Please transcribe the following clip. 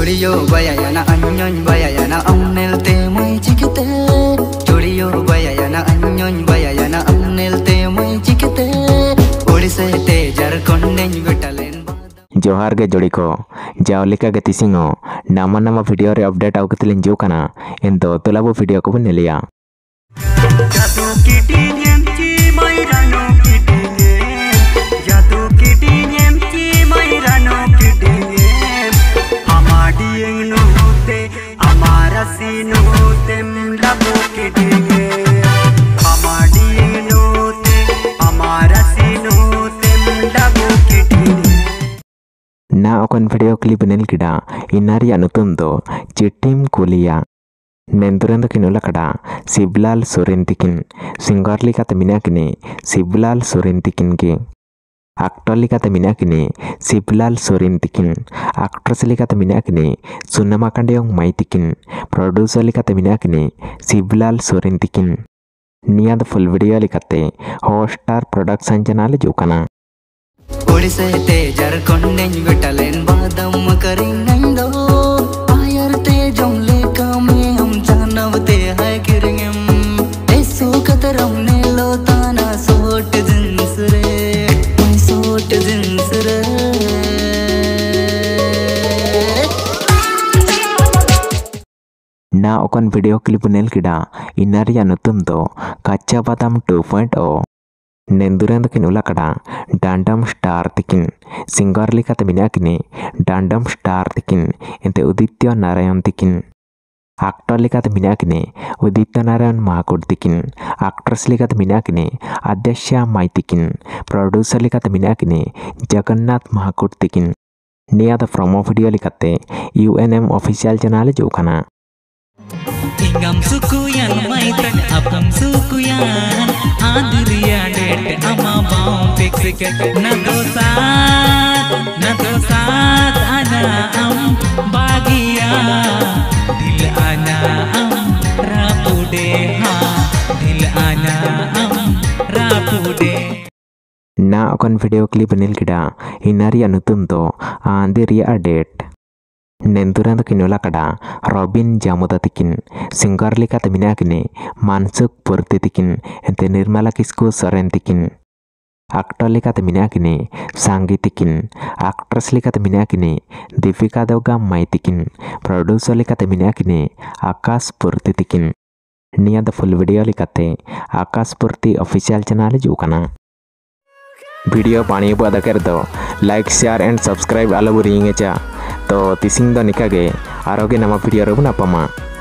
Churio bayayana anyon bayayana amnelte muy chiquite. Churio bayayana anyon bayayana amnelte muy chiquite. Odise te jarkondeñ vitalen. जोहार गे जोड़ी को जावलिका गे तिसिंगो नामा नामा video रे update आवकतलिन जो कना एंतो तोलाबो वीडियो को बनेलिया जादू की टीएम की मैरानो की टीएम जादू की टीएम की मैरानो की टीएम हमारी नो होते हमारा सीनो होते लबो की टीएम हमारी नो होते हमारा सीनो होते लबो की टीएम ना ओकन वीडियो क्लिप नेल किडा इनारी अनुतुम दो चिट्टिम कुलिया नेंदुरेंद किनुला कड़ा शिवलाल सोरेन तिकिन सिंगर लिकाते मिनाकिने शिवलाल सोरेन तिकिन के एक्टर लिकाते मिनाकिने शिवलाल सोरेन तिकिन एक्ट्रेस लिकाते मिनाकिने सुनमा कांडेयोंग माई तिकिन प्रोड्यूसर लिकाते मिनाकिने शिवलाल सोरेन तिकिन निया द फुल वीडियो लिकाते हॉटस्टार प्रोडक्शन चैनल जोकना Odise te jarkondeñ vitalen badam karingando. Ayar te jongle kame hum janavte hai kiringem. Eso kataram ne lotana sort jinsre my sort jinsre. ना ओकन वीडियो क्लिप नेल किडा इनारी अनुतुम दो कच्चा बादाम 2.0 नेंदुरेंद किनुला कड़ा डांडम स्टार तिकिन सिंगर लिकाते मिनाकिने डांडम स्टार तिकिन एंते उदित्य नारायण तिकिन एक्टर लिकाते मिनाकिने उदित्य नारायण महाकुड तिकिन एक्ट्रेस लिकाते मिनाकिने आद्यश्या माई तिकिन प्रोड्यूसर लिकाते मिनाकिने जगन्नाथ महाकुड तिकिन निया द प्रोमो वीडियो लिकाते UNM ऑफिशियल चैनल जोकना Ingam sukuyan maitan apam sukuyan adriya det ama baum fix na dosat ana am bagia dil ana am rapude ha dil ana am rapude ना ओकन video clip नेल किडा इनारी अनुतुम दो आंदिरिया डेट नेंदुरेंद किनुला कड़ा रॉबिन जामुदा तिकिन सिंगर लिकाते मिनाकिने मानसुक पुरती तिकिन एंते निर्मला किस्कु सोरेन तिकिन एक्टर लिकाते मिनाकिने सांगी तिकिन एक्ट्रेस लिकाते मिनाकिने दीपिका दौगा माई तिकिन प्रोड्यूसर लिकाते मिनाकिने आकाश पुरती तिकिन निया द फुल वीडियो लिकाते आकाश पुरती ऑफिशियल चैनल जोकना वीडियो पानी बुआ कर दो लाइक शेयर एंड सब्सक्राइब आलो बुरिंगे चा तो तिसिंग दो निकागे आरोगे नमा वीडियो रो बनापमा।